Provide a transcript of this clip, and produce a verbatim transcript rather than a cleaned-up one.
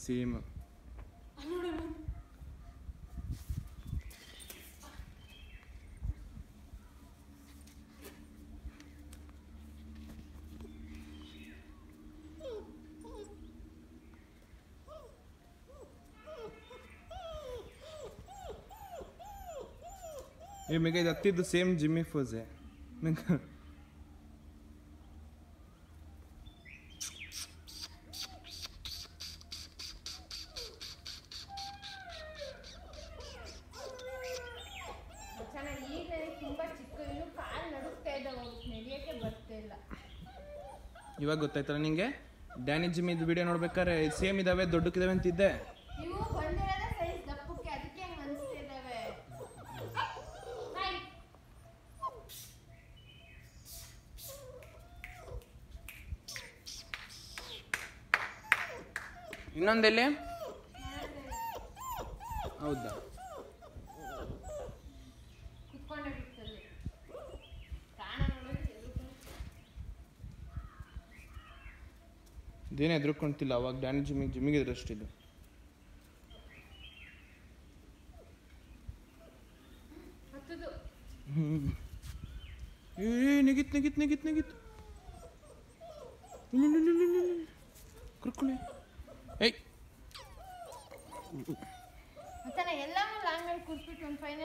same ये मेरे को जाती तो सेम जिम्मी फोज है मेरे ಇವಾಗ ಗೊತ್ತಾಯ್ತಲ್ಲ ನಿಂಗೆ ಡ್ಯಾನಿ ಜಿಮ್ಮಿ ಇದು ವಿಡಿಯೋ ನೋಡ್ಬೇಕಾದ್ರೆ ಸೇಮ್ ಇದಾವೆ ದೊಡ್ಡಕ್ಕಿದಾವೆ ಅಂತಿದ್ದೆ ಇನ್ನೊಂದೆಲ್ಲಿ ಹೌದಾ ಇದೇನೇ ಎದುರ್ಕೊಂತಿಲ್ಲ ಅವಾಗ ಡ್ಯಾನಿ ಜಿಮ್ಮಿಗೆ ಜಿಮ್ಮಿಗೆ ಇದ್ರಷ್ಟಿದ್ದು ಹ್ಮ್ ಏ ನೆಗಿತ್ ನೆಗಿತ್ ನೆಗಿತ್ ನೆಗಿತ್ ಕುರ್ಕುಳೆ ಏಯ್ ಎಲ್ಲಾನು ಲಾಂಗ್ ಅಲ್ಲಿ ಕೂರ್ಸ್ಬಿಟ್ಟು ಒಂದು ಫೈನಲ್